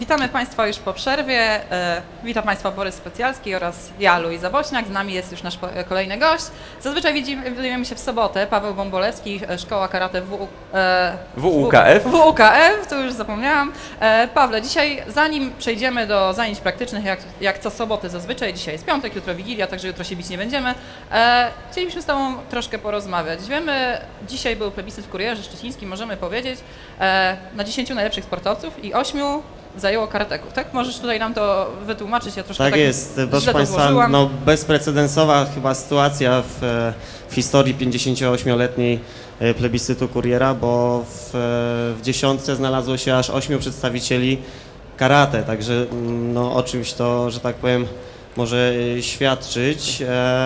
Witamy Państwa już po przerwie. Witam Państwa Borys Specjalski oraz ja, Luiza Bośniak. Z nami jest już nasz kolejny gość. Zazwyczaj widzimy się w sobotę. Paweł Bąbolewski, Szkoła Karate WUKF. WUKF, to już zapomniałam. Pawle, dzisiaj zanim przejdziemy do zajęć praktycznych, jak co sobotę zazwyczaj, dzisiaj jest piątek, jutro Wigilia, także jutro się bić nie będziemy, chcielibyśmy z Tobą troszkę porozmawiać. Wiemy, dzisiaj był plebiscyt w Kurierze Szczecińskim, możemy powiedzieć, na 10 najlepszych sportowców i 8 zajęło karateków, tak? Możesz tutaj nam to wytłumaczyć? Ja troszkę tak jest, proszę Państwa, no, bezprecedensowa chyba sytuacja w historii 58-letniej plebiscytu Kuriera, bo w dziesiątce znalazło się aż 8 przedstawicieli karate, także no, o czymś to, że tak powiem, może świadczyć.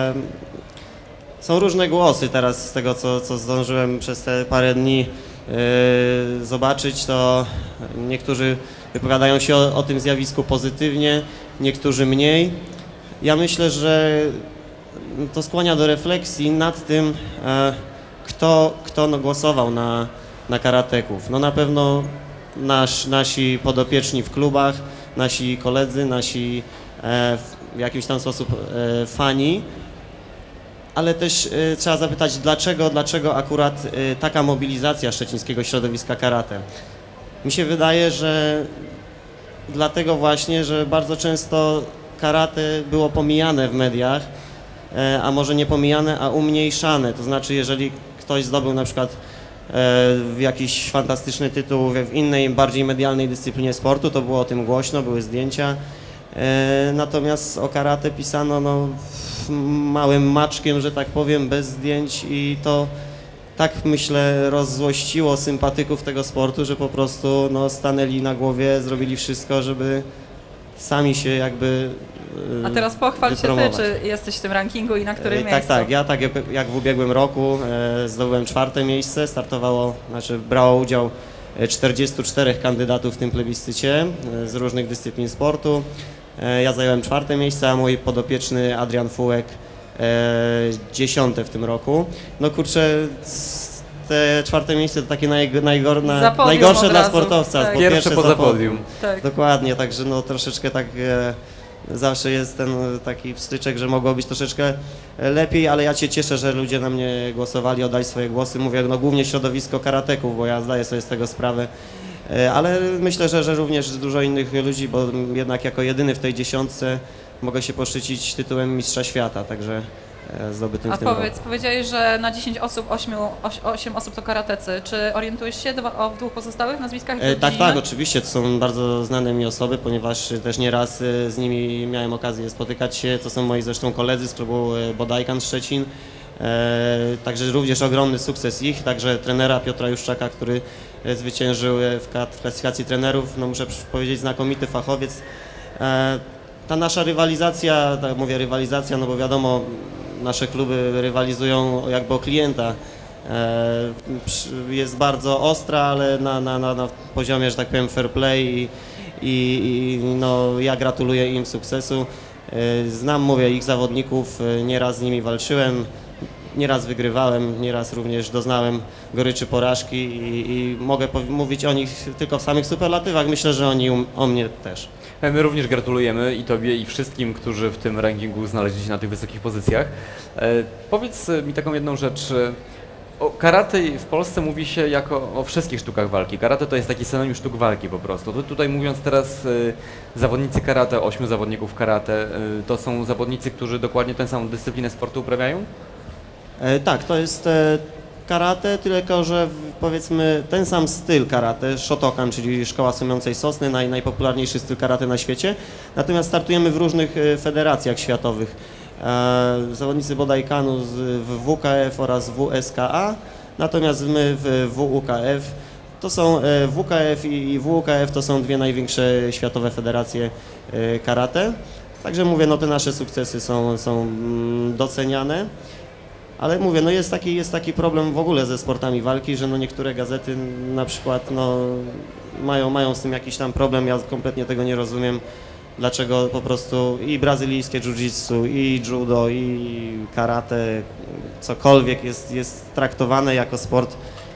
Są różne głosy teraz z tego, co zdążyłem przez te parę dni zobaczyć, to niektórzy wypowiadają się o tym zjawisku pozytywnie, niektórzy mniej. Ja myślę, że to skłania do refleksji nad tym, kto głosował na karateków. No na pewno nasi podopieczni w klubach, nasi koledzy, nasi w jakiś tam sposób fani. Ale też trzeba zapytać, dlaczego akurat taka mobilizacja szczecińskiego środowiska karate. Mi się wydaje, że dlatego właśnie, że bardzo często karate było pomijane w mediach, a może nie pomijane, a umniejszane. To znaczy, jeżeli ktoś zdobył na przykład jakiś fantastyczny tytuł w innej, bardziej medialnej dyscyplinie sportu, to było o tym głośno, były zdjęcia. Natomiast o karate pisano no, małym maczkiem, że tak powiem, bez zdjęć i to tak, myślę, rozzłościło sympatyków tego sportu, że po prostu no, stanęli na głowie, zrobili wszystko, żeby sami się jakby A teraz pochwal się wypromować. Ty, czy jesteś w tym rankingu i na którym miejscu? Tak, ja tak jak w ubiegłym roku zdobyłem 4. miejsce, brało udział 44 kandydatów w tym plebiscycie z różnych dyscyplin sportu. Ja zająłem 4. miejsce, a mój podopieczny Adrian Fułek 10. w tym roku. No kurczę, te 4. miejsce to takie najgorsze dla sportowca. Tak. Bo Pierwsze poza podium. Tak. Dokładnie, także no troszeczkę tak zawsze jest ten taki wstyczek, że mogło być troszeczkę lepiej, ale ja się cieszę, że ludzie na mnie głosowali, oddali swoje głosy. Mówię, no głównie środowisko karateków, bo ja zdaję sobie z tego sprawę. Ale myślę, że również dużo innych ludzi, bo jednak jako jedyny w tej dziesiątce mogę się poszczycić tytułem mistrza świata, także zdobytym A w tym roku. powiedziałeś, że na 10 osób 8 osób to karatecy. Czy orientujesz się w 2 pozostałych nazwiskach? Tak, oczywiście, to są bardzo znane mi osoby, ponieważ też nieraz z nimi miałem okazję spotykać się. To są moi zresztą koledzy z klubu Bodajkan Szczecin. Także również ogromny sukces ich, także trenera Piotra Juszczaka, który zwyciężył w klasyfikacji trenerów, no muszę powiedzieć, znakomity fachowiec. Ta nasza rywalizacja, tak mówię rywalizacja, no bo wiadomo, nasze kluby rywalizują jakby o klienta. Jest bardzo ostra, ale na poziomie, że tak powiem, fair play i no, ja gratuluję im sukcesu. Znam, mówię, ich zawodników, nieraz z nimi walczyłem. Nieraz wygrywałem, nieraz również doznałem goryczy porażki i mogę mówić o nich tylko w samych superlatywach. Myślę, że oni o mnie też. My również gratulujemy i Tobie, i wszystkim, którzy w tym rankingu znaleźli się na tych wysokich pozycjach. Powiedz mi taką jedną rzecz. O karate w Polsce mówi się jako o wszystkich sztukach walki. Karate to jest taki synonim sztuk walki po prostu. To tutaj mówiąc teraz zawodnicy karate, 8 zawodników karate, to są zawodnicy, którzy dokładnie tę samą dyscyplinę sportu uprawiają? Tak, to jest karate, tylko że powiedzmy ten sam styl karate, Shotokan, czyli Szkoła Sumiącej Sosny, najpopularniejszy styl karate na świecie. Natomiast startujemy w różnych federacjach światowych. Zawodnicy Bodajkanu w WKF oraz WSKA, natomiast my w WUKF. To są WKF i WUKF to są 2 największe światowe federacje karate. Także mówię, no te nasze sukcesy są doceniane. Ale mówię, no jest taki problem w ogóle ze sportami walki, że no niektóre gazety na przykład no, mają z tym jakiś tam problem, ja kompletnie tego nie rozumiem, dlaczego po prostu i brazylijskie jiu-jitsu, i judo, i karate, cokolwiek jest traktowane jako sport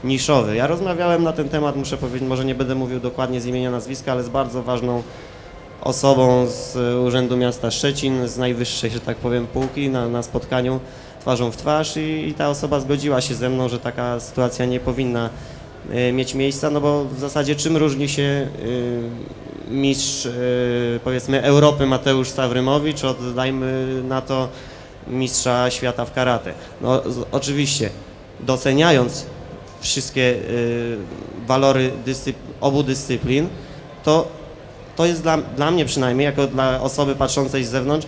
niszowy. Ja rozmawiałem na ten temat, muszę powiedzieć, może nie będę mówił dokładnie z imienia, nazwiska, ale z bardzo ważną osobą z Urzędu Miasta Szczecin, z najwyższej, że tak powiem, półki na spotkaniu twarzą w twarz i ta osoba zgodziła się ze mną, że taka sytuacja nie powinna mieć miejsca, no bo w zasadzie czym różni się mistrz, powiedzmy, Europy Mateusz Stawrymowicz od, dajmy na to, mistrza świata w karate. No oczywiście, doceniając wszystkie walory obu dyscyplin, to jest dla mnie przynajmniej, jako dla osoby patrzącej z zewnątrz,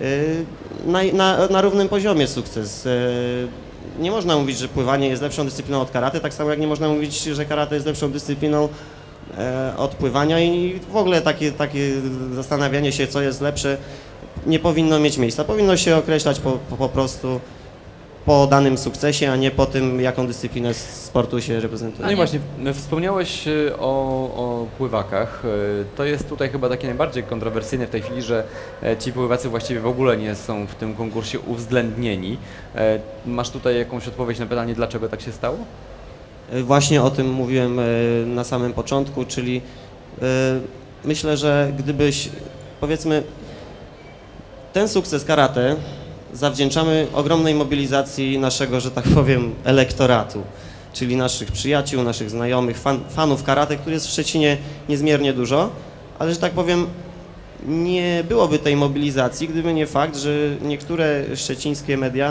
na równym poziomie sukces. Nie można mówić, że pływanie jest lepszą dyscypliną od karate, tak samo jak nie można mówić, że karate jest lepszą dyscypliną od pływania i w ogóle takie zastanawianie się, co jest lepsze, nie powinno mieć miejsca. Powinno się określać po prostu po danym sukcesie, a nie po tym, jaką dyscyplinę sportu się reprezentuje. No i właśnie, wspomniałeś o pływakach. To jest tutaj chyba takie najbardziej kontrowersyjne w tej chwili, że ci pływacy właściwie w ogóle nie są w tym konkursie uwzględnieni. Masz tutaj jakąś odpowiedź na pytanie, dlaczego tak się stało? Właśnie o tym mówiłem na samym początku, czyli myślę, że gdybyś, powiedzmy, ten sukces karate zawdzięczamy ogromnej mobilizacji naszego, że tak powiem, elektoratu, czyli naszych przyjaciół, naszych znajomych, fanów karate, których jest w Szczecinie niezmiernie dużo, ale, że tak powiem, nie byłoby tej mobilizacji, gdyby nie fakt, że niektóre szczecińskie media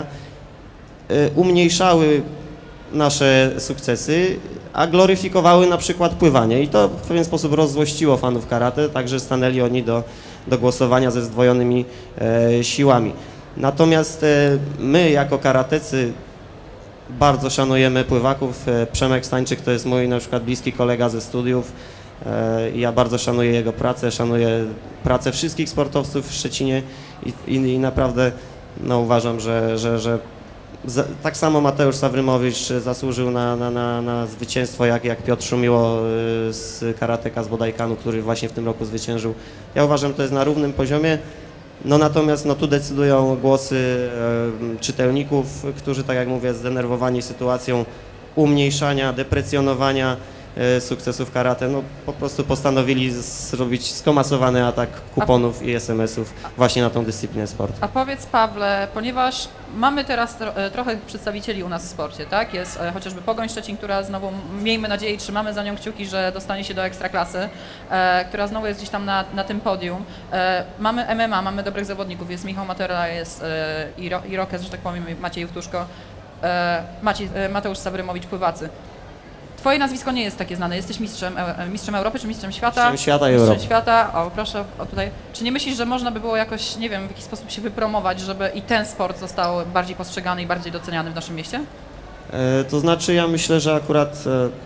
umniejszały nasze sukcesy, a gloryfikowały na przykład pływanie i to w pewien sposób rozzłościło fanów karate, także stanęli oni do głosowania ze zdwojonymi siłami. Natomiast my jako karatecy bardzo szanujemy pływaków. Przemek Stańczyk to jest mój na przykład bliski kolega ze studiów. Ja bardzo szanuję jego pracę, szanuję pracę wszystkich sportowców w Szczecinie i naprawdę no, uważam, że tak samo Mateusz Stawrymowicz zasłużył na zwycięstwo jak Piotr Szumiło z karateka z Bodaikanu, który właśnie w tym roku zwyciężył. Ja uważam, że to jest na równym poziomie. No natomiast no, tu decydują głosy czytelników, którzy, tak jak mówię, zdenerwowani sytuacją umniejszania, deprecjonowania sukcesów karate, no po prostu postanowili zrobić skomasowany atak kuponów i SMS-ów właśnie na tą dyscyplinę sportu. A powiedz, Pawle, ponieważ mamy teraz trochę przedstawicieli u nas w sporcie, tak? Jest chociażby Pogoń Szczecin, która znowu, miejmy nadzieję i trzymamy za nią kciuki, że dostanie się do Ekstraklasy, która znowu jest gdzieś tam na tym podium. Mamy MMA, mamy dobrych zawodników, jest Michał Matera, jest Irokez, że tak powiem, Maciej Jewtuszko, Mateusz Stawrymowicz, pływacy. Twoje nazwisko nie jest takie znane. Jesteś mistrzem Europy czy mistrzem świata? Mistrzem świata i Europy. Mistrzem świata. O, proszę, o tutaj. Czy nie myślisz, że można by było jakoś, nie wiem, w jakiś sposób się wypromować, żeby i ten sport został bardziej postrzegany i bardziej doceniany w naszym mieście? To znaczy, ja myślę, że akurat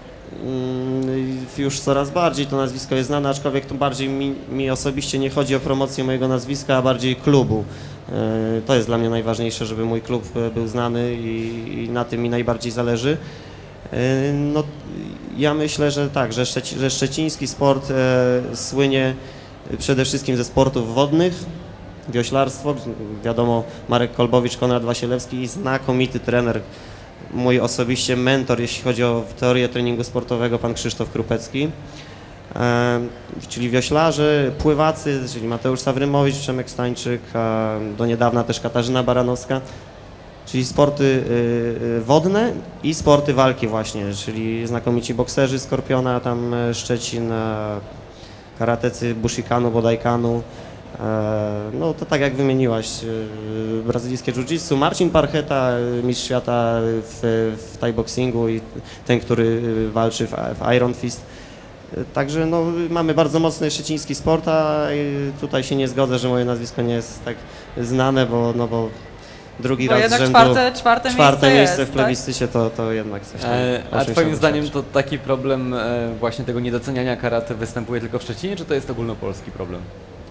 już coraz bardziej to nazwisko jest znane, aczkolwiek tu bardziej mi osobiście nie chodzi o promocję mojego nazwiska, a bardziej klubu. To jest dla mnie najważniejsze, żeby mój klub był znany i na tym mi najbardziej zależy. No, ja myślę, że tak, że szczeciński sport słynie przede wszystkim ze sportów wodnych, wioślarstwo, wiadomo, Marek Kolbowicz, Konrad Wasielewski i znakomity trener, mój osobiście mentor, jeśli chodzi o teorię treningu sportowego, pan Krzysztof Krupecki, czyli wioślarze, pływacy, czyli Mateusz Stawrymowicz, Przemek Stańczyk, a do niedawna też Katarzyna Baranowska. Czyli sporty wodne i sporty walki właśnie, czyli znakomici bokserzy Skorpiona, tam Szczecin, karatecy Bushikanu, Bodaikanu, no to tak jak wymieniłaś, brazylijskie jiu-jitsu, Marcin Parcheta, mistrz świata w thai boxingu i ten, który walczy w Iron Fist. Także no, mamy bardzo mocny szczeciński sport, a tutaj się nie zgodzę, że moje nazwisko nie jest tak znane, bo drugi Bo raz z jednak rzędu, czwarte miejsce w jest, plebiscycie, to jednak coś tam. A twoim zdaniem to taki problem właśnie tego niedoceniania karate występuje tylko w Szczecinie, czy to jest ogólnopolski problem?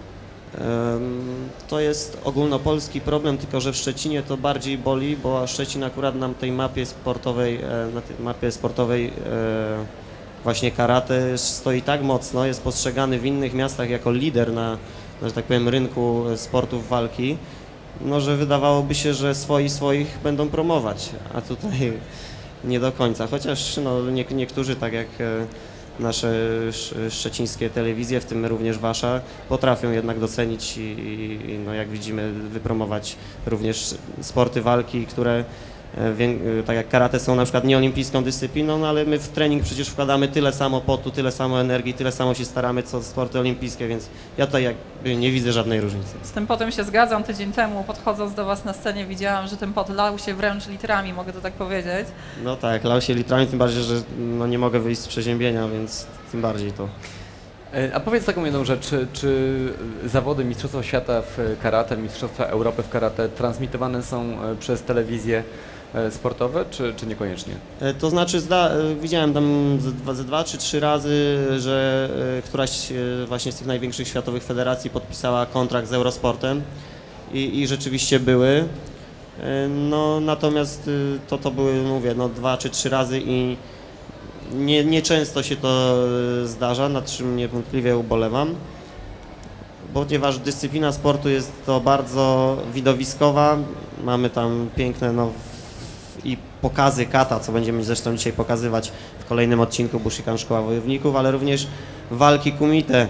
To jest ogólnopolski problem, tylko że w Szczecinie to bardziej boli, bo Szczecin akurat na tej mapie sportowej właśnie karate stoi tak mocno, jest postrzegany w innych miastach jako lider na że tak powiem, rynku sportów walki, no że wydawałoby się, że swoich będą promować, a tutaj nie do końca, chociaż no, niektórzy, tak jak nasze szczecińskie telewizje, w tym również wasza, potrafią jednak docenić i no, jak widzimy, wypromować również sporty walki, które tak jak karate są na przykład nieolimpijską dyscypliną, no ale my w trening przecież wkładamy tyle samo potu, tyle samo energii, tyle samo się staramy co sporty olimpijskie, więc ja tutaj jakby nie widzę żadnej różnicy. Z tym potem się zgadzam. Tydzień temu, podchodząc do Was na scenie, widziałam, że ten pot lał się wręcz litrami, mogę to tak powiedzieć. No tak, lał się litrami, tym bardziej, że no, nie mogę wyjść z przeziębienia, więc tym bardziej to. A powiedz taką jedną rzecz, czy zawody Mistrzostwa Świata w karate, Mistrzostwa Europy w karate transmitowane są przez telewizje sportowe, czy niekoniecznie? To znaczy, widziałem tam ze 2 czy 3 razy, że któraś właśnie z tych największych światowych federacji podpisała kontrakt z Eurosportem i rzeczywiście były. No, natomiast to były, mówię, no 2 czy 3 razy i nieczęsto się to zdarza, nad czym niewątpliwie ubolewam, ponieważ dyscyplina sportu jest to bardzo widowiskowa, mamy tam piękne i pokazy kata, co będziemy zresztą dzisiaj pokazywać w kolejnym odcinku Bushikan Szkoła Wojowników, ale również walki kumite,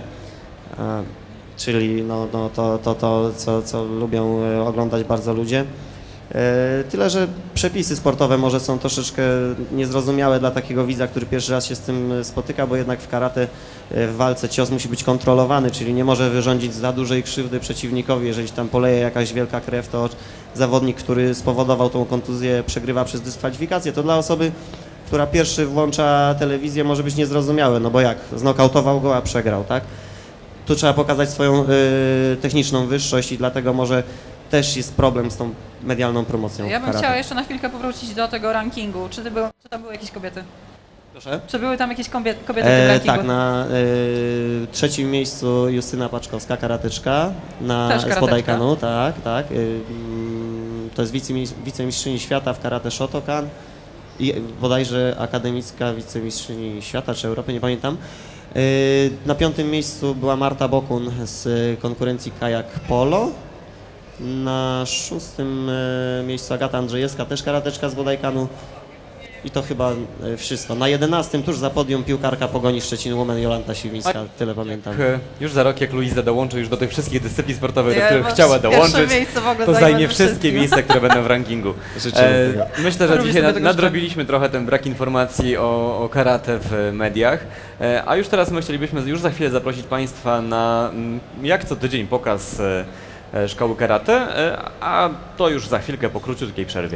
czyli no to co lubią oglądać bardzo ludzie. Tyle, że przepisy sportowe może są troszeczkę niezrozumiałe dla takiego widza, który pierwszy raz się z tym spotyka, bo jednak w karate w walce cios musi być kontrolowany, czyli nie może wyrządzić za dużej krzywdy przeciwnikowi. Jeżeli tam poleje jakaś wielka krew, to zawodnik, który spowodował tą kontuzję, przegrywa przez dyskwalifikację. To dla osoby, która pierwszy włącza telewizję, może być niezrozumiałe, no bo jak? Znokautował go, a przegrał, tak? Tu trzeba pokazać swoją techniczną wyższość i dlatego może też jest problem z tą medialną promocją. Ja bym karate. chciała jeszcze na chwilkę powrócić do tego rankingu. Czy tam były jakieś kobiety? Proszę? Czy były tam jakieś kobiety w tym rankingu? Tak, na trzecim miejscu Justyna Paczkowska, karateczka, Też z karateczka. Bodaikanu, tak. To jest wicemistrzyni świata w karate Shotokan i bodajże akademicka wicemistrzyni świata czy Europy, nie pamiętam. Na 5. miejscu była Marta Bokun z konkurencji kajak polo. Na 6. miejscu Agata Andrzejewska, też karateczka z Bodaikanu. I to chyba wszystko. Na 11. tuż za podium piłkarka Pogoni Szczecin Women Jolanta Siwińska, tyle pamiętam. Już za rok, jak Luiza dołączy już do tych wszystkich dyscyplin sportowych, do Ja których was chciała pierwsze dołączyć, miejsce w ogóle to zajmę zajmie we wszystkie wszystkim. miejsca, które będą w rankingu. Życzymy tego. Myślę, że Robię dzisiaj sobie tego nadrobiliśmy trochę ten brak informacji o karate w mediach, a już teraz my chcielibyśmy już za chwilę zaprosić Państwa na jak co tydzień pokaz szkoły karate, a to już za chwilkę po króciutkiej przerwie.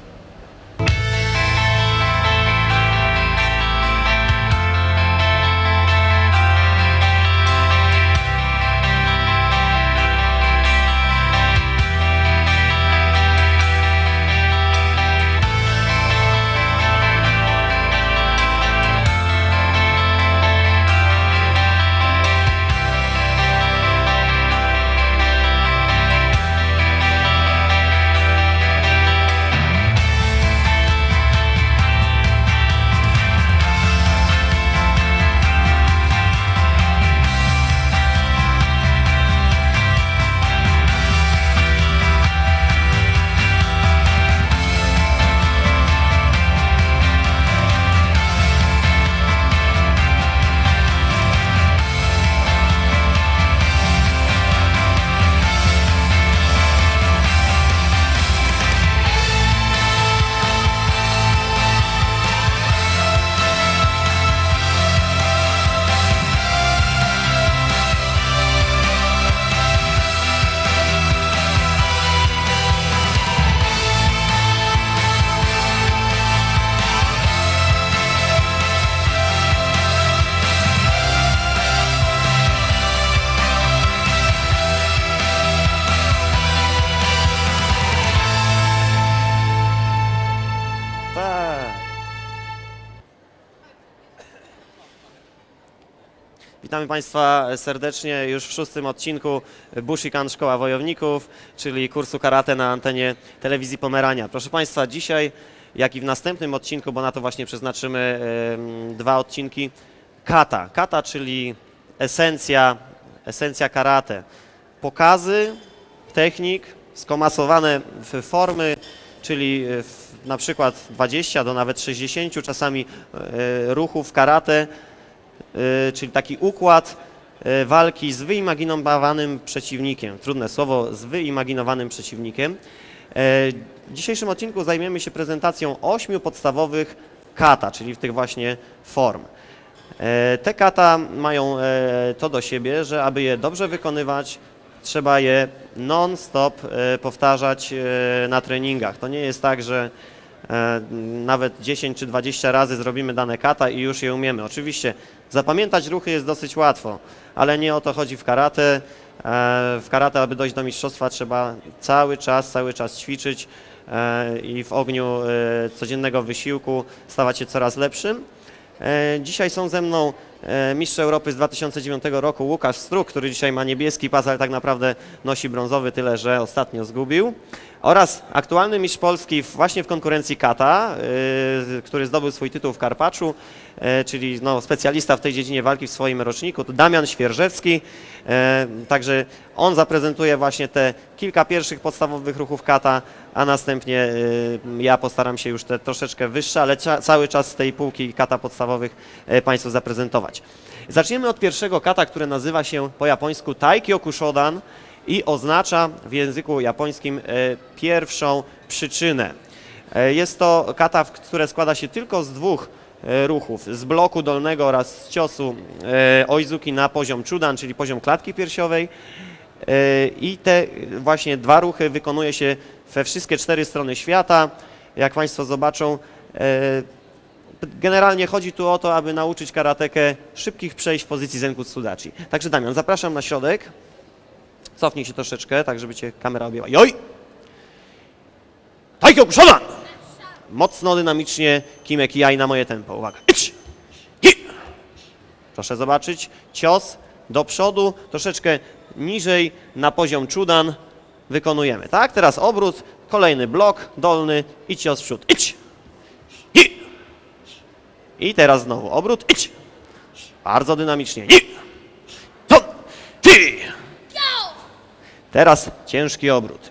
Witamy Państwa serdecznie już w 6. odcinku Bushikan Szkoła Wojowników, czyli kursu karate na antenie telewizji Pomerania. Proszę Państwa, dzisiaj, jak i w następnym odcinku, bo na to właśnie przeznaczymy 2 odcinki, kata. Kata, czyli esencja karate. Pokazy technik skomasowane w formy, czyli na przykład 20 do nawet 60 czasami ruchów karate, czyli taki układ walki z wyimaginowanym przeciwnikiem. Trudne słowo, z wyimaginowanym przeciwnikiem. W dzisiejszym odcinku zajmiemy się prezentacją 8 podstawowych kata, czyli tych właśnie form. Te kata mają to do siebie, że aby je dobrze wykonywać, trzeba je non-stop powtarzać na treningach. To nie jest tak, że nawet 10 czy 20 razy zrobimy dane kata i już je umiemy. Oczywiście zapamiętać ruchy jest dosyć łatwo, ale nie o to chodzi w karate. W karate, aby dojść do mistrzostwa, trzeba cały czas ćwiczyć i w ogniu codziennego wysiłku stawać się coraz lepszym. Dzisiaj są ze mną mistrz Europy z 2009 roku Łukasz Struk, który dzisiaj ma niebieski pas, ale tak naprawdę nosi brązowy, tyle że ostatnio zgubił. Oraz aktualny mistrz Polski właśnie w konkurencji kata, który zdobył swój tytuł w Karpaczu, czyli specjalista w tej dziedzinie walki w swoim roczniku, to Damian Świerżewski. Także on zaprezentuje właśnie te kilka pierwszych podstawowych ruchów kata, a następnie ja postaram się już te troszeczkę wyższe, ale cały czas z tej półki kata podstawowych Państwu zaprezentować. Zaczniemy od pierwszego kata, które nazywa się po japońsku Taikyoku Shodan i oznacza w języku japońskim pierwszą przyczynę. Jest to kata, które składa się tylko z dwóch ruchów, z bloku dolnego oraz z ciosu oizuki na poziom chudan, czyli poziom klatki piersiowej. I te właśnie dwa ruchy wykonuje się we wszystkie 4 strony świata. Jak Państwo zobaczą, generalnie chodzi tu o to, aby nauczyć karatekę szybkich przejść w pozycji Zenkutsudachi. Także Damian, zapraszam na środek. Cofnij się troszeczkę, tak żeby Cię kamera objęła. Joj! Taikyoku Shodan! Mocno, dynamicznie, kimek jai na moje tempo. Uwaga. Proszę zobaczyć, cios do przodu, troszeczkę niżej na poziom chudan wykonujemy. Tak, teraz obrót, kolejny blok dolny i cios w przód. I teraz znowu obrót. Bardzo dynamicznie. Teraz ciężki obrót.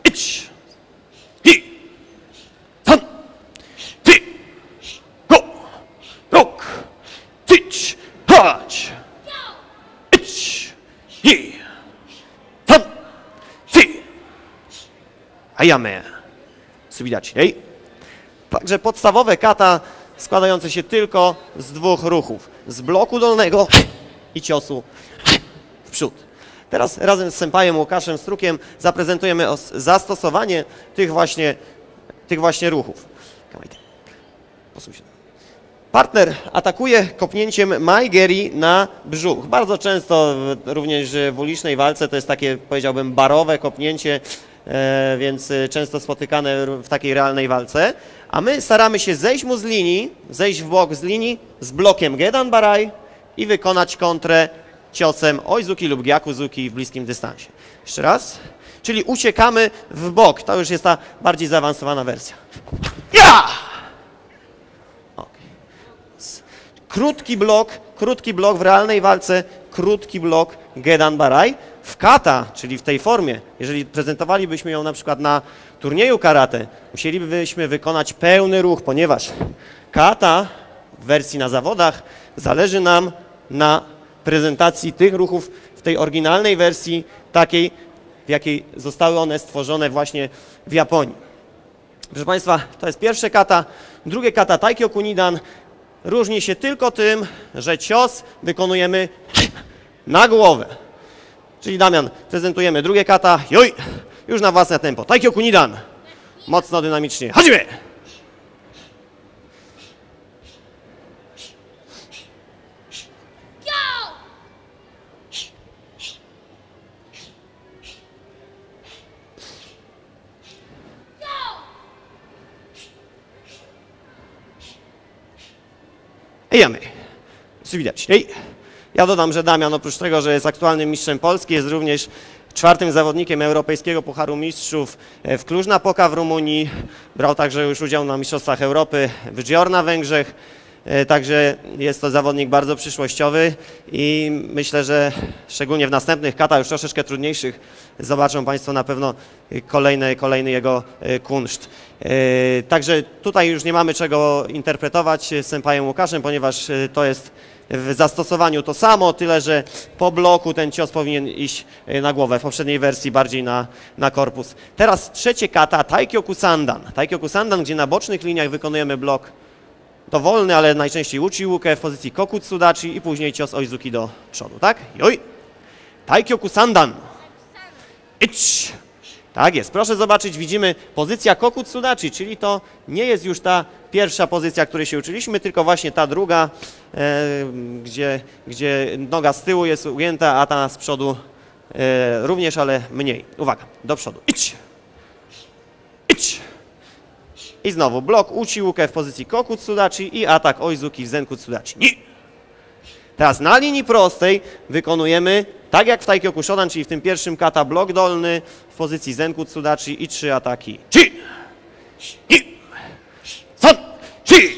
Ayame. Subidachi. Także podstawowe kata składające się tylko z dwóch ruchów. Z bloku dolnego i ciosu w przód. Teraz razem z senpajem Łukaszem Strukiem zaprezentujemy zastosowanie tych właśnie ruchów. Posuń się. Partner atakuje kopnięciem maigeri na brzuch. Bardzo często również w ulicznej walce to jest takie, powiedziałbym, barowe kopnięcie, więc często spotykane w takiej realnej walce. A my staramy się zejść mu z linii, zejść w bok z linii z blokiem Gedan Barai i wykonać kontrę ciosem oizuki lub gyakuzuki w bliskim dystansie. Jeszcze raz. Czyli uciekamy w bok. To już jest ta bardziej zaawansowana wersja. Ja! Krótki blok w realnej walce, krótki blok Gedan Barai. W kata, czyli w tej formie, jeżeli prezentowalibyśmy ją na przykład na turnieju karate, musielibyśmy wykonać pełny ruch, ponieważ kata w wersji na zawodach zależy nam na prezentacji tych ruchów w tej oryginalnej wersji, takiej, w jakiej zostały one stworzone właśnie w Japonii. Proszę Państwa, to jest pierwsze kata. Drugie kata Taikyoku Nidan różni się tylko tym, że cios wykonujemy na głowę. Czyli Damian, prezentujemy drugie kata. Joj! Już na własne tempo. Taikyoku Nidan. Mocno, dynamicznie. Hajime! Ejamy. Widać. Ja dodam, że Damian oprócz tego, że jest aktualnym mistrzem Polski, jest również 4. zawodnikiem Europejskiego Pucharu Mistrzów w Cluj-Napoca w Rumunii. Brał także już udział na Mistrzostwach Europy w Gior na Węgrzech. także jest to zawodnik bardzo przyszłościowy i myślę, że szczególnie w następnych katach, już troszeczkę trudniejszych, zobaczą Państwo na pewno kolejny jego kunszt. Także tutaj już nie mamy czego interpretować z senpajem Łukaszem, ponieważ to jest w zastosowaniu to samo, tyle że po bloku ten cios powinien iść na głowę, w poprzedniej wersji bardziej na korpus. Teraz trzecie kata, Taikyoku Sandan. Taikyoku Sandan, gdzie na bocznych liniach wykonujemy blok dowolny, ale najczęściej Uchi-Uke w pozycji Kokutsudachi i później cios Oizuki do przodu, tak? Joj! Taikyoku Sandan. Ich. Tak jest, proszę zobaczyć, widzimy pozycja Kokutsudachi, czyli to nie jest już ta pierwsza pozycja, której się uczyliśmy, tylko właśnie ta druga, gdzie noga z tyłu jest ujęta, a ta z przodu również, ale mniej. Uwaga, do przodu. Ich. Ich. I znowu blok Uchi-Uke w pozycji Kokutsudachi i atak Oizuki w Zenkutsudachi. Ni. Teraz na linii prostej wykonujemy tak jak w Taikyoku Shodan, czyli w tym pierwszym kata blok dolny w pozycji Zenkutsudachi i 3 ataki. Chi! Ni! Son! Chi!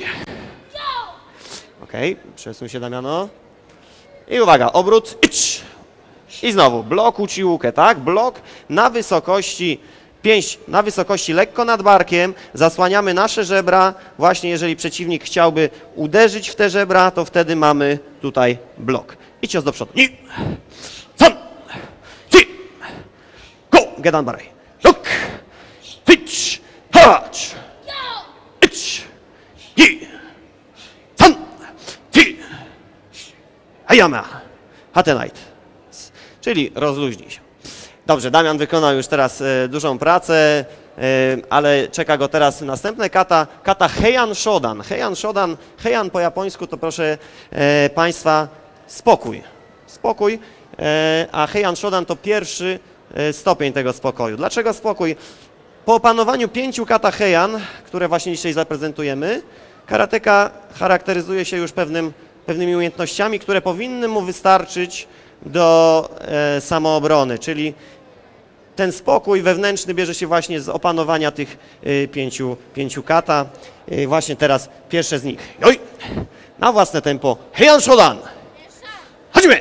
Okej, przesuń się Damiano. I uwaga, obrót. Ich! I znowu blok Uchi-Uke, tak? Blok na wysokości pięść na wysokości lekko nad barkiem, zasłaniamy nasze żebra. Właśnie jeżeli przeciwnik chciałby uderzyć w te żebra, to wtedy mamy tutaj blok. I cios do przodu. Ni, san, ci, go, gedan barai, look, pitch, touch, ich, ni, san, ci, hayama, hatenite. Czyli rozluźnij się. Dobrze, Damian wykonał już teraz dużą pracę, ale czeka go teraz następne kata Heian Shodan. Heian Shodan, Heian po japońsku to proszę Państwa spokój. Spokój, a Heian Shodan to pierwszy stopień tego spokoju. Dlaczego spokój? Po opanowaniu 5 kata Heian, które właśnie dzisiaj zaprezentujemy, karateka charakteryzuje się już pewnymi umiejętnościami, które powinny mu wystarczyć do samoobrony, czyli ten spokój wewnętrzny bierze się właśnie z opanowania tych 5 kata. Właśnie teraz pierwsze z nich. Joj! Na własne tempo. Heian Shodan! Hajime!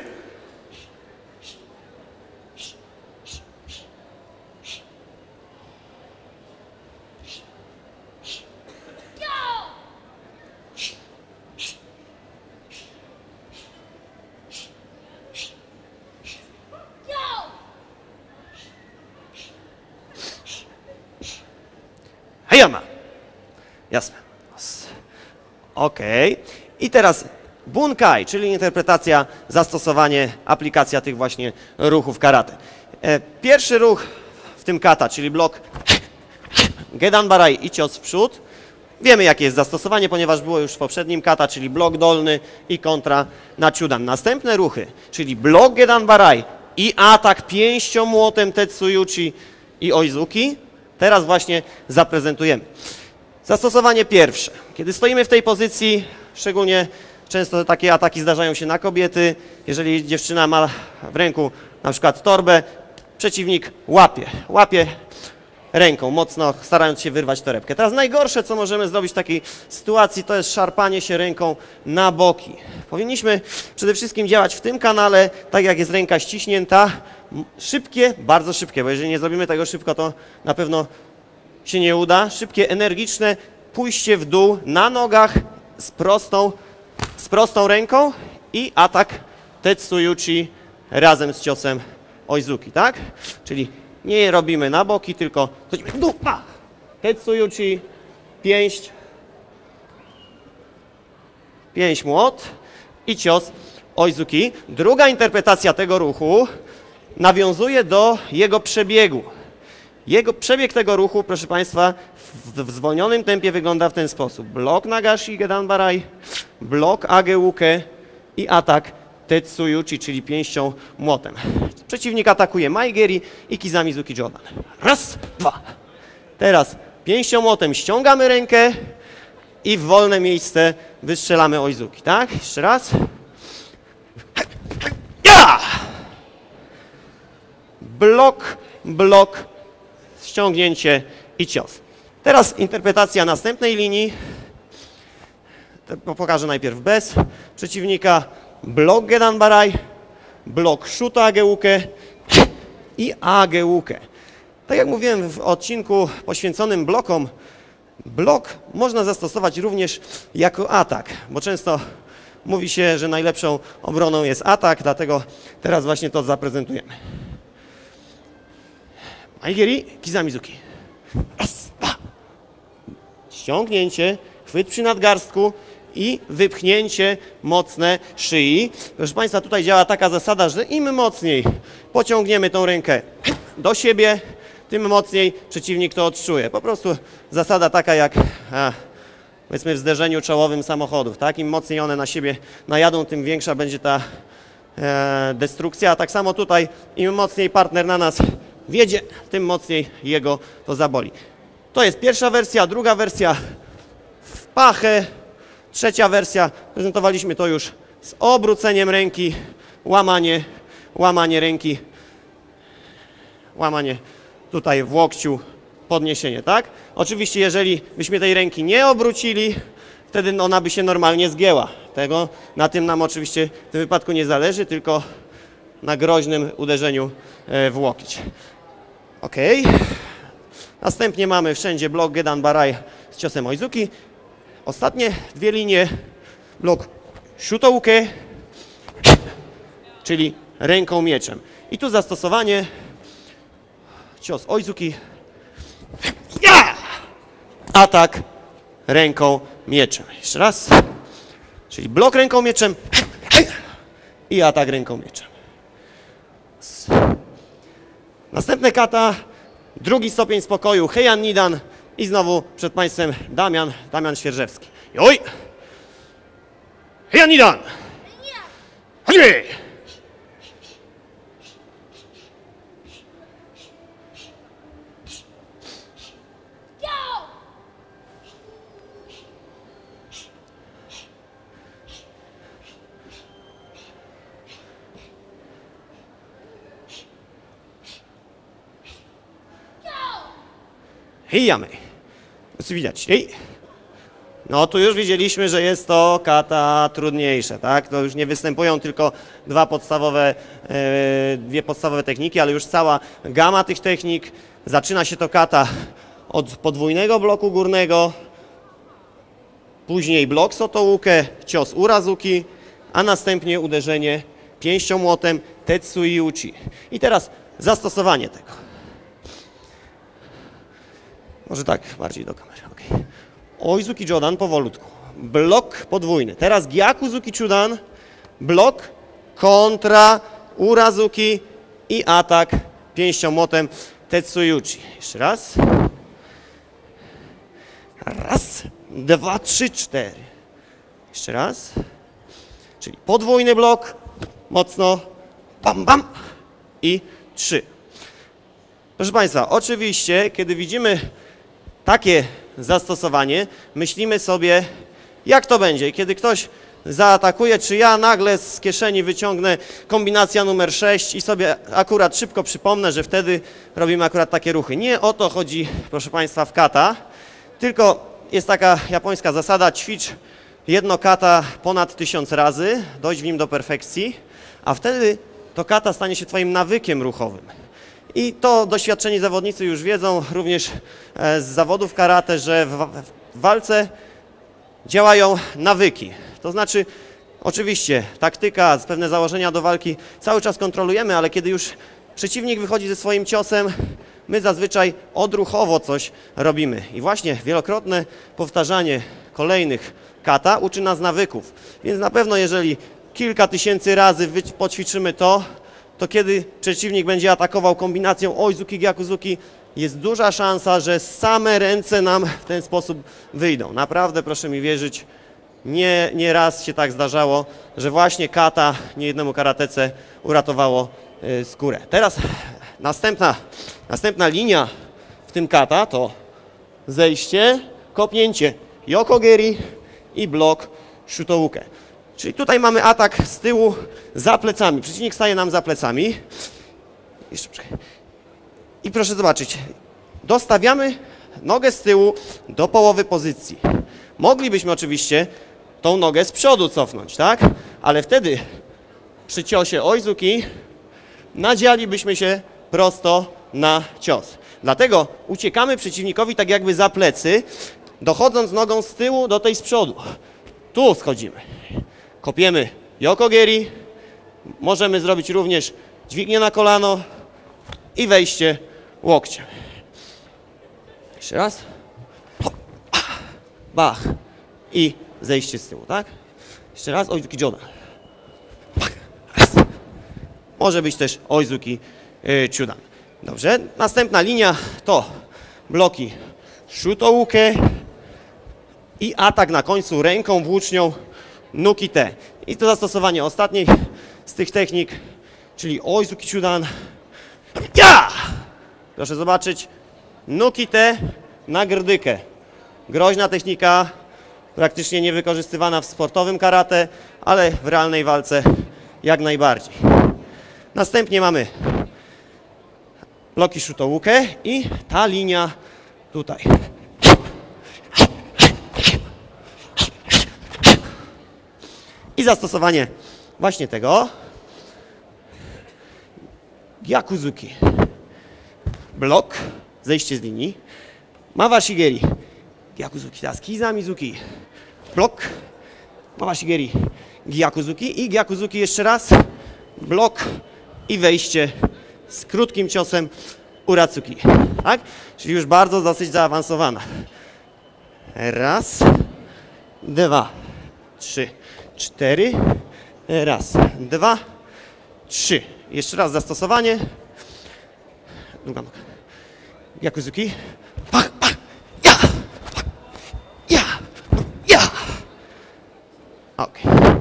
Hayama. Jasne. Okej. I teraz bunkai, czyli interpretacja, zastosowanie, aplikacja tych właśnie ruchów karate. Pierwszy ruch w tym kata, czyli blok gedan barai i cios w przód. Wiemy jakie jest zastosowanie, ponieważ było już w poprzednim kata, czyli blok dolny i kontra na ciudan. Następne ruchy, czyli blok gedan barai i atak pięścią, młotem Tetsuyuchi i Oizuki. Teraz właśnie zaprezentujemy. Zastosowanie pierwsze. Kiedy stoimy w tej pozycji, szczególnie często takie ataki zdarzają się na kobiety, jeżeli dziewczyna ma w ręku na przykład torbę, przeciwnik łapie ręką, mocno starając się wyrwać torebkę. Teraz najgorsze, co możemy zrobić w takiej sytuacji, to jest szarpanie się ręką na boki. Powinniśmy przede wszystkim działać w tym kanale, tak jak jest ręka ściśnięta, szybkie, bardzo szybkie, bo jeżeli nie zrobimy tego szybko, to na pewno się nie uda. Szybkie, energiczne pójście w dół na nogach z prostą ręką i atak Tetsuyuchi razem z ciosem Oizuki, tak? Czyli nie robimy na boki, tylko chodzimy w dół, pach! Tetsuyuchi, pięść, młot i cios Oizuki. Druga interpretacja tego ruchu nawiązuje do jego przebiegu. Przebieg tego ruchu, proszę Państwa, w zwolnionym tempie wygląda w ten sposób. Blok Nagashi Gedan Barai, blok Ageuke i atak Tetsuyuchi, czyli pięścią młotem. Przeciwnik atakuje Maigeri i Kizamizuki Jodan. Raz, dwa. Teraz pięścią młotem ściągamy rękę i w wolne miejsce wystrzelamy Oizuki, tak? Jeszcze raz. Ja! Blok, ściągnięcie i cios. Teraz interpretacja następnej linii. Pokażę najpierw bez przeciwnika. Blok Gedan Baraj, blok Shuto Ageuke i Ageuke. Tak jak mówiłem w odcinku poświęconym blokom, blok można zastosować również jako atak, bo często mówi się, że najlepszą obroną jest atak, dlatego teraz właśnie to zaprezentujemy. Aigeri, Kizamizuki. Raz, dwa. Ściągnięcie, chwyt przy nadgarstku i wypchnięcie mocne szyi. Proszę Państwa, tutaj działa taka zasada, że im mocniej pociągniemy tą rękę do siebie, tym mocniej przeciwnik to odczuje. Po prostu zasada taka jak powiedzmy w zderzeniu czołowym samochodów. Tak? Im mocniej one na siebie najadą, tym większa będzie ta destrukcja. A tak samo tutaj, im mocniej partner na nas wjedzie, tym mocniej jego to zaboli. To jest pierwsza wersja, druga wersja w pachę, trzecia wersja, prezentowaliśmy to już z obróceniem ręki, łamanie ręki, łamanie tutaj w łokciu, podniesienie, tak? Oczywiście, jeżeli byśmy tej ręki nie obrócili, wtedy ona by się normalnie zgięła. Tego na tym nam oczywiście w tym wypadku nie zależy, tylko na groźnym uderzeniu w łokieć. Ok. Następnie mamy wszędzie blok Gedan Baraj z ciosem Oizuki. Ostatnie dwie linie, blok Shutouke, czyli ręką mieczem. I tu zastosowanie, cios Oizuki, atak ręką mieczem. Jeszcze raz, czyli blok ręką mieczem i atak ręką mieczem. Następne kata, drugi stopień spokoju, Heian Nidan i znowu przed Państwem Damian Świerżewski. Oj! Heian Nidan! Chodźmy! Hijamy. Widać. No tu już widzieliśmy, że jest to kata trudniejsze, tak? To już nie występują tylko dwie podstawowe techniki, ale już cała gama tych technik. Zaczyna się to kata od podwójnego bloku górnego, później blok Sotouke, cios Urazuki, a następnie uderzenie pięścią młotem Tetsui Uchi. I teraz zastosowanie tego. Może tak, bardziej do kamery. Okay. Oizuki Jodan powolutku. Blok podwójny. Teraz Gyakuzuki Chudan, blok, kontra, Urazuki i atak pięścią młotem Tetsui Uchi. Jeszcze raz. Raz, dwa, trzy, cztery. Jeszcze raz. Czyli podwójny blok, mocno, bam, bam i trzy. Proszę Państwa, oczywiście, kiedy widzimy takie zastosowanie, myślimy sobie, jak to będzie. Kiedy ktoś zaatakuje, czy ja nagle z kieszeni wyciągnę kombinacja numer 6 i sobie akurat szybko przypomnę, że wtedy robimy akurat takie ruchy. Nie o to chodzi, proszę Państwa, w kata, tylko jest taka japońska zasada, ćwicz jedno kata ponad 1000 razy, dojść w nim do perfekcji, a wtedy to kata stanie się Twoim nawykiem ruchowym. I to doświadczeni zawodnicy już wiedzą, również z zawodów karate, że w walce działają nawyki. To znaczy, oczywiście, taktyka, pewne założenia do walki cały czas kontrolujemy, ale kiedy już przeciwnik wychodzi ze swoim ciosem, my zazwyczaj odruchowo coś robimy. I właśnie wielokrotne powtarzanie kolejnych kata uczy nas nawyków. Więc na pewno, jeżeli kilka tysięcy razy poćwiczymy to kiedy przeciwnik będzie atakował kombinacją Oizuki, Gyakuzuki, jest duża szansa, że same ręce nam w ten sposób wyjdą. Naprawdę, proszę mi wierzyć, nie raz się tak zdarzało, że właśnie kata niejednemu karatece uratowało skórę. Teraz następna linia w tym kata to zejście, kopnięcie Yokogeri i blok Shutouke. Czyli tutaj mamy atak z tyłu za plecami. Przeciwnik staje nam za plecami. I proszę zobaczyć, dostawiamy nogę z tyłu do połowy pozycji. Moglibyśmy oczywiście tą nogę z przodu cofnąć, tak? Ale wtedy przy ciosie Oizuki nadzialibyśmy się prosto na cios. Dlatego uciekamy przeciwnikowi tak jakby za plecy, dochodząc nogą z tyłu do tej z przodu. Tu schodzimy. Kopiemy Yokogeri. Możemy zrobić również dźwignię na kolano i wejście łokciem. Jeszcze raz. Bach. I zejście z tyłu, tak? Jeszcze raz. Oizuki Jodan. Może być też Oizuki Chudan. Dobrze. Następna linia to bloki Shutouke i atak na końcu ręką włócznią Nuki-te. I to zastosowanie ostatniej z tych technik, czyli Oizuki Chudan. Ja! Proszę zobaczyć, Nuki-te na grdykę. Groźna technika, praktycznie niewykorzystywana w sportowym karate, ale w realnej walce jak najbardziej. Następnie mamy bloki Shutouke i ta linia tutaj. I zastosowanie właśnie tego Gyakuzuki. Blok, zejście z linii. Mawashigeri. Gyakuzuki, teraz Kiza Mizuki. Blok. Mawashigeri. Gyakuzuki i Gyakuzuki jeszcze raz. Blok i wejście z krótkim ciosem Uratsuki. Tak? Czyli już bardzo dosyć zaawansowana. Raz, dwa, trzy, cztery. Raz, dwa, trzy. Jeszcze raz zastosowanie. Druga noga. Gyakuzuki. Pach, pach. Ja! Ja! Ja! Ok.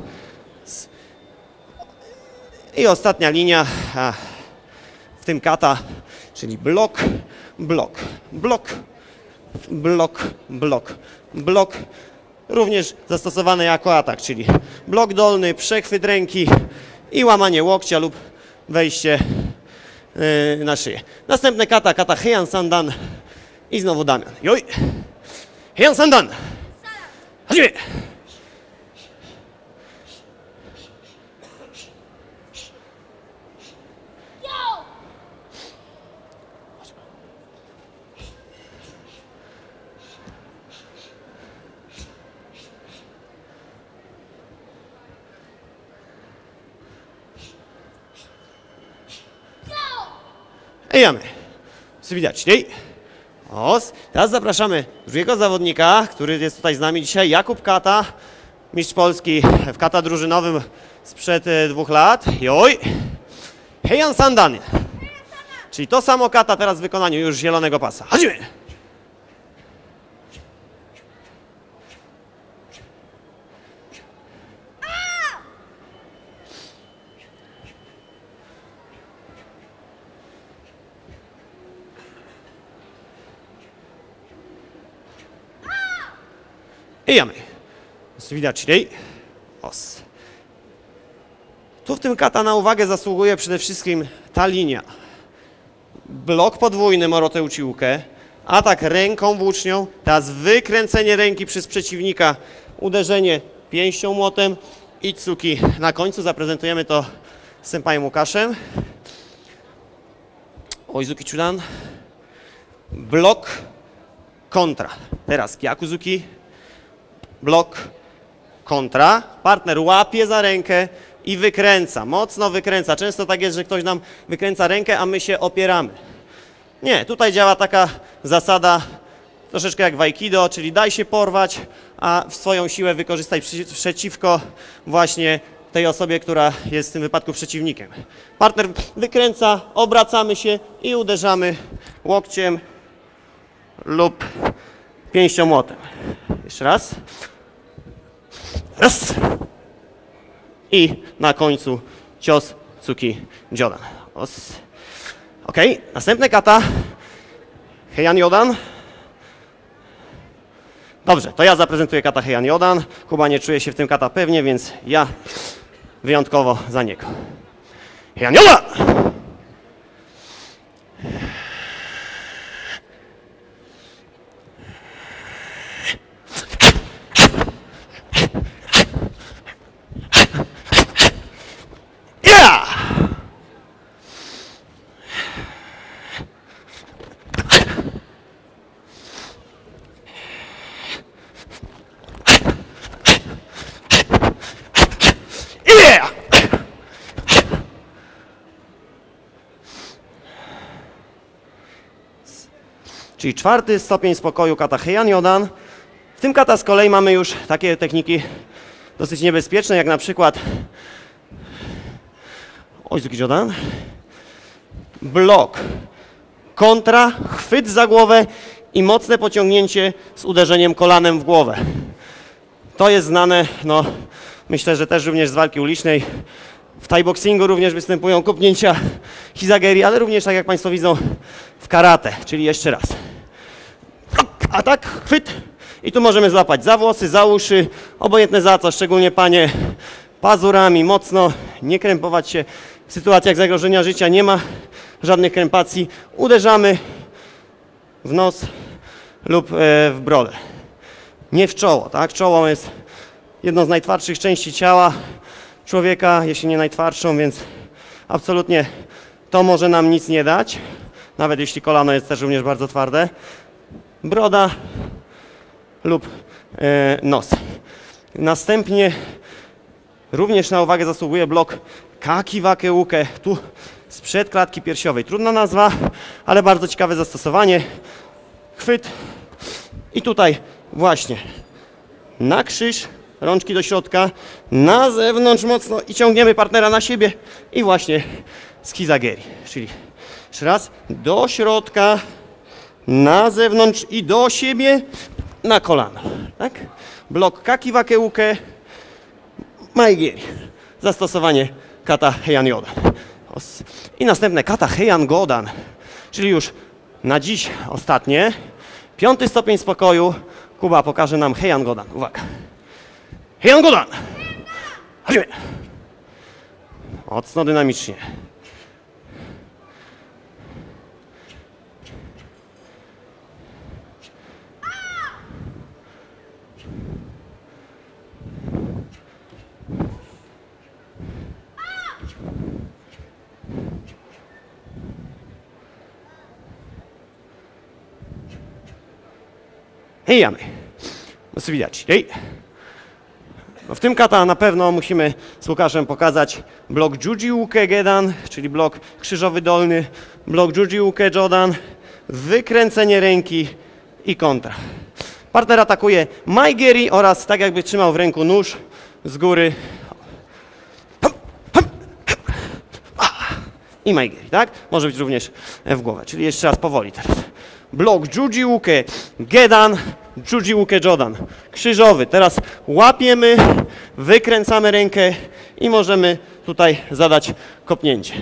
I ostatnia linia w tym kata, czyli blok, blok, blok, blok, blok, blok. Również zastosowane jako atak, czyli blok dolny, przechwyt ręki i łamanie łokcia lub wejście na szyję. Następne kata, kata Heian Sandan i znowu Damian. Joj! Heian Sandan! Hajime! Ejamy. Widać. Os. Teraz zapraszamy drugiego zawodnika, który jest tutaj z nami dzisiaj, Jakub Kata, mistrz Polski w kata drużynowym sprzed 2 lat. Joj. Heian Sandan. Czyli to samo kata teraz w wykonaniu już zielonego pasa. Chodzimy. I jamy. Widać jej. Os. Tu w tym kata na uwagę zasługuje przede wszystkim ta linia. Blok podwójny Morote Uchiuke. Atak ręką włócznią. Teraz wykręcenie ręki przez przeciwnika. Uderzenie pięścią młotem. I tsuki. Na końcu zaprezentujemy to z senpaiem Łukaszem. Oizuki Chudan. Blok. Kontra. Teraz Gyakuzuki. Blok, kontra, partner łapie za rękę i wykręca, mocno wykręca. Często tak jest, że ktoś nam wykręca rękę, a my się opieramy. Nie, tutaj działa taka zasada troszeczkę jak w Aikido, czyli daj się porwać, a swoją siłę wykorzystaj przeciwko właśnie tej osobie, która jest w tym wypadku przeciwnikiem. Partner wykręca, obracamy się i uderzamy łokciem lub pięścią młotem. Jeszcze raz. Raz. I na końcu cios Tsuki Jodan. Ok, następne kata. Heian Jodan. Dobrze, to ja zaprezentuję kata Heian Jodan. Kuba nie czuje się w tym kata pewnie, więc ja wyjątkowo za niego. Heian Jodan! czyli 4. stopień spokoju kata Heian Jodan. W tym kata z kolei mamy już takie techniki dosyć niebezpieczne, jak na przykład Oizuki Jodan, blok, kontra, chwyt za głowę i mocne pociągnięcie z uderzeniem kolanem w głowę. To jest znane, no myślę, że też również z walki ulicznej. W thai-boxingu również występują kopnięcia hizageri, ale również, tak jak Państwo widzą, w karate, czyli jeszcze raz. Atak, chwyt i tu możemy złapać za włosy, za uszy, obojętne za co, szczególnie panie, pazurami mocno, nie krępować się. W sytuacjach zagrożenia życia nie ma żadnych krępacji. Uderzamy w nos lub w brodę. Nie w czoło, tak? Czoło jest jedną z najtwardszych części ciała człowieka, jeśli nie najtwardszą, więc absolutnie to może nam nic nie dać, nawet jeśli kolano jest też również bardzo twarde. Broda lub nos. Następnie również na uwagę zasługuje blok Kakiwake Uke, tu sprzed klatki piersiowej. Trudna nazwa, ale bardzo ciekawe zastosowanie. Chwyt i tutaj właśnie na krzyż, rączki do środka, na zewnątrz mocno i ciągniemy partnera na siebie i właśnie z hizageri, czyli jeszcze raz do środka, na zewnątrz i do siebie, na kolano, tak? Blok Kakiwake Uke, Maigeri, zastosowanie kata Heian Jodan. I następne kata Heian Godan, czyli już na dziś ostatnie, 5. stopień spokoju. Kuba pokaże nam Heian Godan. Uwaga. Heian Godan! Chodźmy! Mocno dynamicznie. Hejamy. Widać. No w tym kata na pewno musimy z Łukaszem pokazać blok Juji Uke Gedan, czyli blok krzyżowy dolny, blok Juji Uke Jodan, wykręcenie ręki i kontra. Partner atakuje Maigeri oraz tak jakby trzymał w ręku nóż z góry. I Maigeri, tak? Może być również w głowę, czyli jeszcze raz powoli teraz. Blok Juji Uke Gedan, Juji Uke Jodan. Krzyżowy. Teraz łapiemy, wykręcamy rękę i możemy tutaj zadać kopnięcie.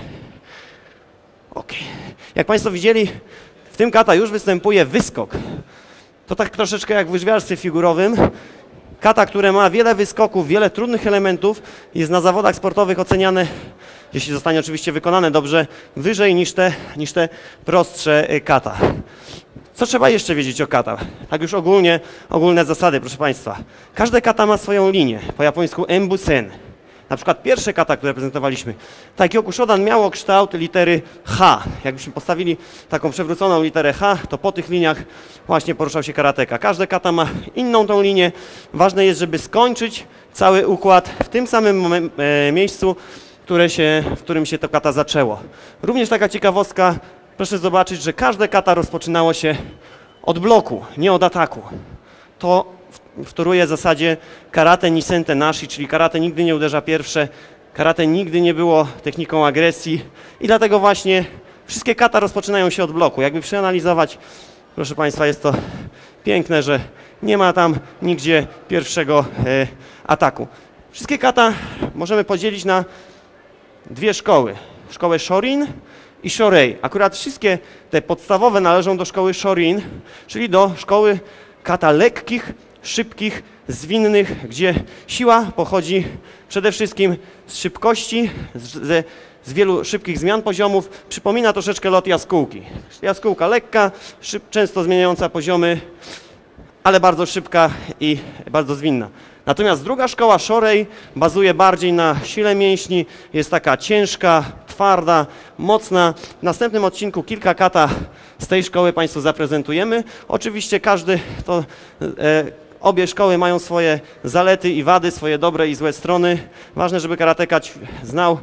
Ok. Jak Państwo widzieli, w tym kata już występuje wyskok. To tak troszeczkę jak w łyżwiarstwie figurowym. Kata, które ma wiele wyskoków, wiele trudnych elementów, jest na zawodach sportowych oceniane, jeśli zostanie oczywiście wykonane dobrze, wyżej niż te prostsze kata. Co trzeba jeszcze wiedzieć o kata? Tak już ogólne zasady, proszę Państwa. Każde kata ma swoją linię, po japońsku embusen. Na przykład pierwsze kata, które prezentowaliśmy, Taikyoku Shodan miało kształt litery H. Jakbyśmy postawili taką przewróconą literę H, to po tych liniach właśnie poruszał się karateka. Każde kata ma inną tą linię. Ważne jest, żeby skończyć cały układ w tym samym miejscu, w którym się to kata zaczęło. Również taka ciekawostka, proszę zobaczyć, że każde kata rozpoczynało się od bloku, nie od ataku. To wtóruje zasadzie karate nisente nashi, czyli karate nigdy nie uderza pierwsze, karate nigdy nie było techniką agresji i dlatego właśnie wszystkie kata rozpoczynają się od bloku. Jakby przeanalizować, proszę Państwa, jest to piękne, że nie ma tam nigdzie pierwszego ataku. Wszystkie kata możemy podzielić na dwie szkoły. Szkołę Shorin i Shorei. Akurat wszystkie te podstawowe należą do szkoły Shorin, czyli do szkoły kata lekkich, szybkich, zwinnych, gdzie siła pochodzi przede wszystkim z szybkości, z wielu szybkich zmian poziomów. Przypomina troszeczkę lot jaskółki. Jaskółka lekka, często zmieniająca poziomy, ale bardzo szybka i bardzo zwinna. Natomiast druga szkoła Shorei bazuje bardziej na sile mięśni, jest taka ciężka, twarda, mocna. W następnym odcinku kilka kata z tej szkoły Państwu zaprezentujemy. Oczywiście obie szkoły mają swoje zalety i wady, swoje dobre i złe strony. Ważne, żeby karateka znał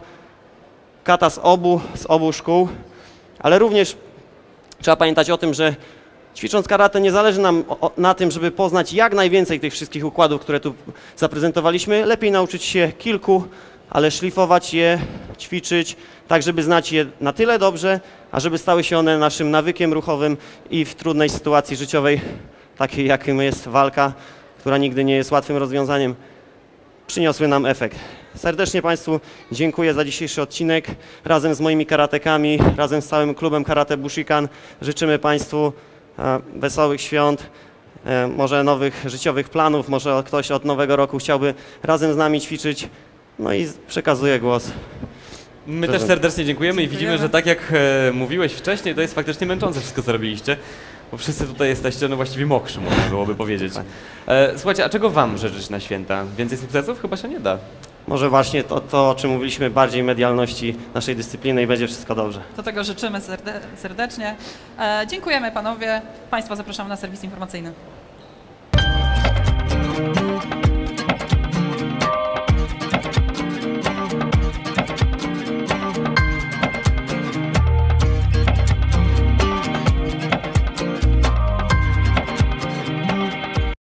kata z obu szkół, ale również trzeba pamiętać o tym, że Ćwicząc karate nie zależy nam na tym, żeby poznać jak najwięcej tych wszystkich układów, które tu zaprezentowaliśmy. Lepiej nauczyć się kilku, ale szlifować je, ćwiczyć, tak żeby znać je na tyle dobrze, a żeby stały się one naszym nawykiem ruchowym i w trudnej sytuacji życiowej, takiej jakim jest walka, która nigdy nie jest łatwym rozwiązaniem, przyniosły nam efekt. Serdecznie Państwu dziękuję za dzisiejszy odcinek. Razem z moimi karatekami, razem z całym klubem Karate Bushikan życzymy Państwu wesołych świąt, może nowych życiowych planów, może ktoś od nowego roku chciałby razem z nami ćwiczyć. No i przekazuję głos. My też serdecznie dziękujemy i widzimy, że tak jak mówiłeś wcześniej, to jest faktycznie męczące wszystko, co robiliście, bo wszyscy tutaj jesteście no właściwie mokrzy, można byłoby powiedzieć. Słuchajcie, a czego wam życzyć na święta? Więcej sukcesów? Chyba się nie da. Może właśnie to, o czym mówiliśmy, bardziej medialności naszej dyscypliny i będzie wszystko dobrze. Do tego życzymy serdecznie. Dziękujemy panowie. Państwa zapraszamy na serwis informacyjny.